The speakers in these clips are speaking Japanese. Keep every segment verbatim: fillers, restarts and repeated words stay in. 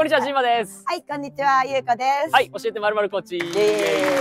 こんにちは、じんまです。 はい、こんにちは、ゆうこです。 はい、教えてまるまるコーチ。はい、今日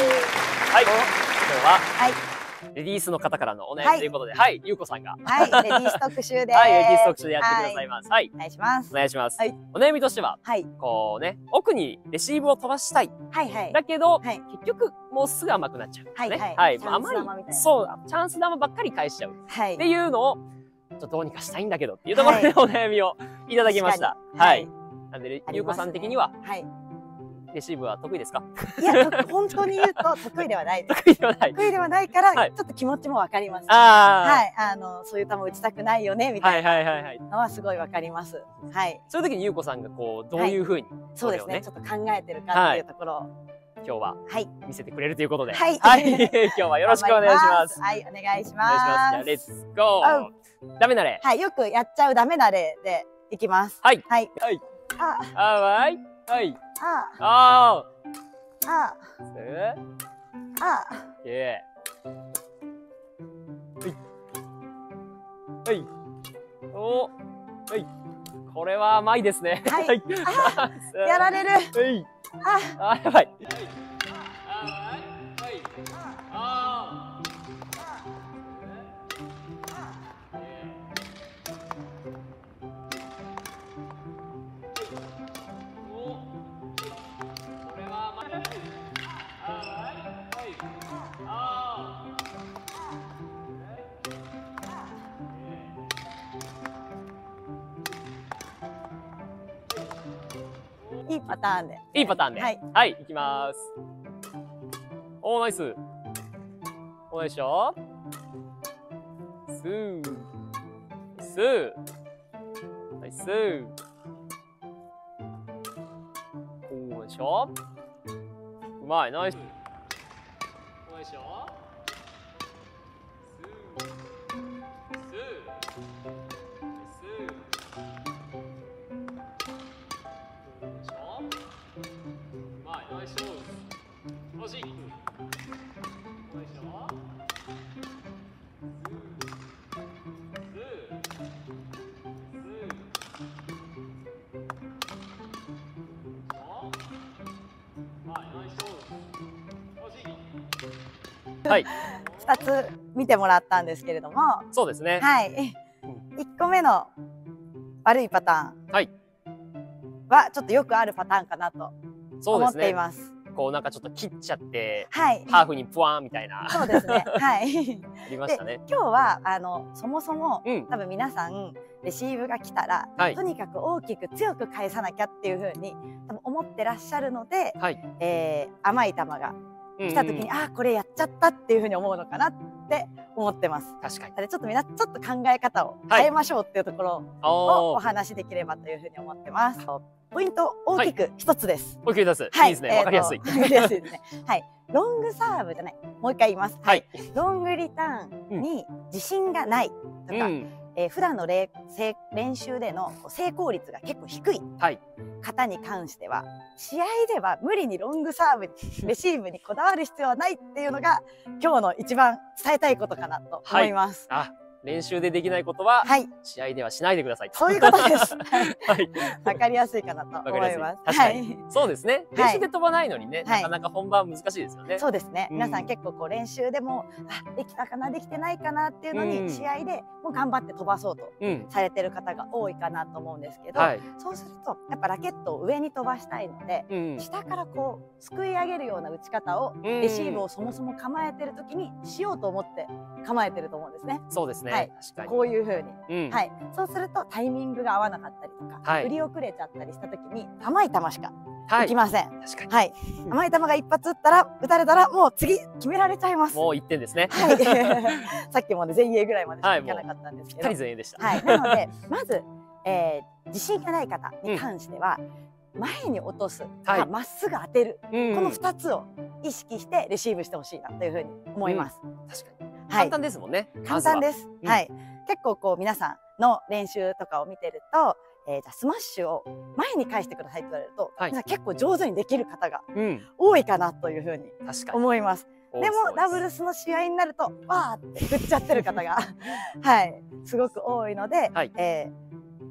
は、はい、レディースの方からのお悩みということで、はい、ゆうこさんが。 はい、レディース特集で。 はい、レディース特集でやってくださいます。はい。 お願いします。 お願いします。はい。お悩みとしては、はい、こうね、奥にレシーブを飛ばしたい。はいはい。だけど、結局、もうすぐ甘くなっちゃう。はいはい。はい。甘い。そう、チャンス玉ばっかり返しちゃう。はい。っていうのを、ちょっとどうにかしたいんだけどっていうところでお悩みをいただきました。はい。なんで、ゆうこさん的には、はい。レシーブは得意ですか？ いや、本当に言うと得意ではないです。 得意ではない。 得意ではないから、ちょっと気持ちもわかります。はい、あの、そういう球打ちたくないよねみたいなのはすごいわかります。はい。 そういう時にゆうこさんがこうどういう風に、 そうですね、ちょっと考えてるかっていうところを今日は見せてくれるということで、 はい、 今日はよろしくお願いします。 はい、お願いします。 じゃあレッツゴー。ダメなれ。 はい、よくやっちゃうダメなれでいきます。 はい。 はい。 はい。あ、あ、はい。はい。 あ、 あ、 あ、 え、 あ、 え、はい。はい。お、はい。これは甘いですね。 はい。あ、やられる。 はい。あ、あ、やばい。 いいパターンで。 いいパターンで。はい。はい、いきまーす。おー、ナイス。おー、よいしょ。スー。スー。ナイス。おー、よいしょ。うまい、ナイス。おー、よいしょ。スー。スー。はい。 二つ見てもらったんですけれども。 そうですね。 はい。一個目の悪いパターン。はい。はちょっとよくあるパターンかなと思っています。 こうなんかちょっと切っちゃって、 はい、 ハーフにプワーンみたいな。 そうですね。はい。 ありましたね。 今日はあのそもそも、うん、多分皆さんレシーブが来たら、はい、とにかく大きく強く返さなきゃっていう風に多分思ってらっしゃるので、はい、えー、甘い球が来た時に、ああこれやっちゃったっていう風に思うのかなって思ってます。 確かに。 ちょっとみんなちょっと考え方を変えましょうっていうところをお話しできればという風に思ってます。ポイント大きく一つです。 大きく一つ。いいですね。わかりやすい。 わかりやすいですね。はい。ロングサーブじゃない。もう一回言います。はい。ロングリターンに自信がないとか、え普段の練習での成功率が結構低い方に関しては、試合では無理にロングサーブ、レシーブにこだわる必要はないっていうのが今日の一番伝えたいことかなと思います。 あ、練習でできないことは、はい、試合ではしないでください。 そういうことです。はい。わかりやすいかなと思います。 確かに。そうですね。練習で飛ばないのにね、なかなか本番難しいですよね。 そうですね。皆さん結構こう練習でも、あ、できたかな、できてないかなっていうのに、試合でもう頑張って飛ばそうとされてる方が多いかなと思うんですけど、そうすると、やっぱラケットを上に飛ばしたいので、下からこう、すくい上げるような打ち方を、レシーブをそもそも構えてる時にしようと思って構えてると思うんですね。 そうですね。 はい、こういう風に、はい、そうするとタイミングが合わなかったりとか、振り遅れちゃったりした時に甘い球しか打きません。 確かに。 はい、甘い球が一発打ったら打たれたらもう次決められちゃいます。 もう一点ですね。 はい。さっきもね前衛ぐらいまでしかいかなかったんですけど。 ぴったり前衛でした。 はい。なのでまず、えー、自信がない方に関しては、前に落とすかまっすぐ当てる、この二つを意識してレシーブしてほしいなというふうに思います。 確かに。簡単ですもんね。 簡単です。はい。結構こう皆さんの練習とかを見てると、えー、じゃあスマッシュを前に返してくださいって言われると、はい、皆さん結構上手にできる方が多いかなというふうに思います。でもダブルスの試合になるとわーって振っちゃってる方がはいすごく多いので、はい、えー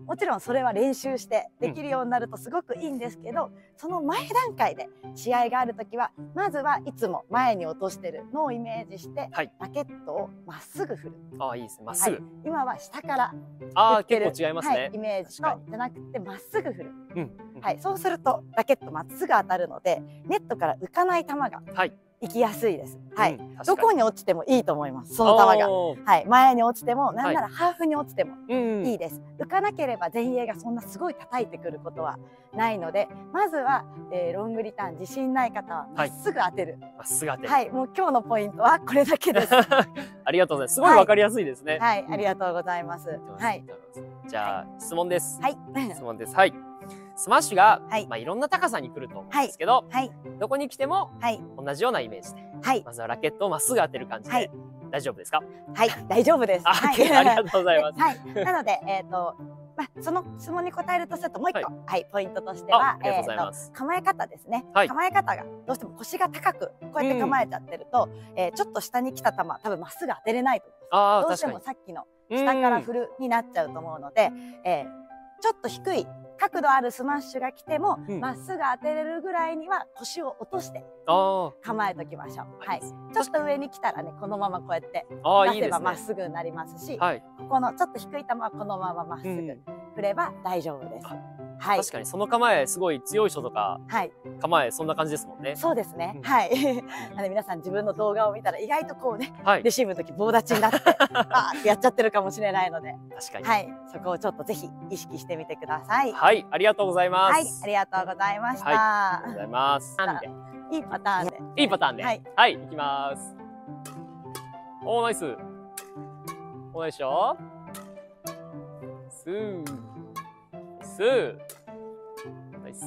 もちろんそれは練習してできるようになるとすごくいいんですけど、うん、その前段階で試合がある時はまずはいつも前に落としてるのをイメージして、はい、ラケットをまっすぐ振る。 ああ、いいですね、まっすぐ、はい、 今は下からああ、結構違いますね、はい、 イメージとじゃなくてまっすぐ振る、うんうん、はい、そうするとラケットまっすぐ当たるのでネットから浮かない球が、はい行きやすいです。はい、うん、どこに落ちてもいいと思います。その球が、はい、前に落ちても、なんならハーフに落ちてもいいです。はい、浮かなければ前衛がそんなすごい叩いてくることはないので、まずは、えー、ロングリターン自信ない方はまっすぐ当てる。ま、 はい、っすぐ当てる。 はい、もう今日のポイントはこれだけです。 ありがとうございます。すごいわかりやすいですね。 はい、はい、ありがとうございます。はい。 じゃあ、はい、質問です。 はい。 質問です。はい。スマッシュが、はい、まあいろんな高さに来ると思うんですけど、はい、どこに来ても同じようなイメージで、はい、まずはラケットをまっすぐ当てる感じで、はい、大丈夫ですか？ はい、大丈夫です。 あ、はい、ありがとうございます。 はい、なので、えっと、まあその質問に答えるとするともう一個、はい、はい、ポイントとしては、えっと構え方ですね。はい、構え方がどうしても腰が高くこうやって構えちゃってると、うん、えー、ちょっと下に来た球多分まっすぐ当てれないと思います。どうしてもさっきの下から振るになっちゃうと思うので、えー、ちょっと低い角度あるスマッシュが来てもま、うん、っすぐ当てれるぐらいには腰を落として構えときましょう。はい、ちょっと上に来たらねこのままこうやって出せばまっすぐになりますし、はい、ここのちょっと低い球はこのまままっすぐ振れば大丈夫です。はい、 確かにその構えすごい強い人とか、はい、構えそんな感じですもんね。 そうですね。うん、はい。なので皆さん自分の動画を見たら意外とこうね、はい、レシーブの時棒立ちになってあーってやっちゃってるかもしれないので、確かに、はい、そこをちょっとぜひ意識してみてください。 はい、ありがとうございます。 はい、ありがとうございました。はい、 ありがとうございます。 いいパターンで。 いいパターンで。はい、はい、いきます。おー、ナイス。おー、いしょ。スー。スー。ナイス。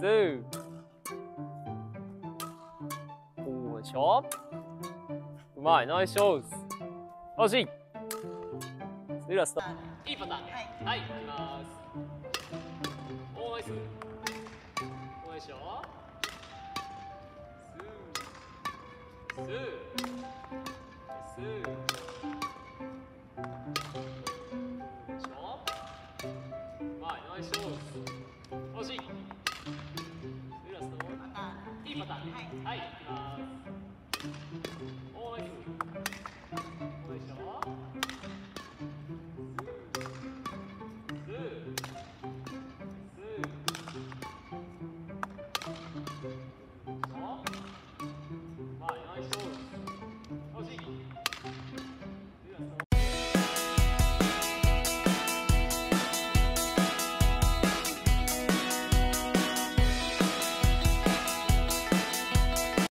おー、いしょ。うまい、ナイスショーズ。惜しい。スラスト。いいパターンで。はい、はい、いきます。おー、ナイス。おー、いしょ。スー。スー。スー。ナイスショーズ。惜しい。スラスト。いいパターン。はい、はい、いきます。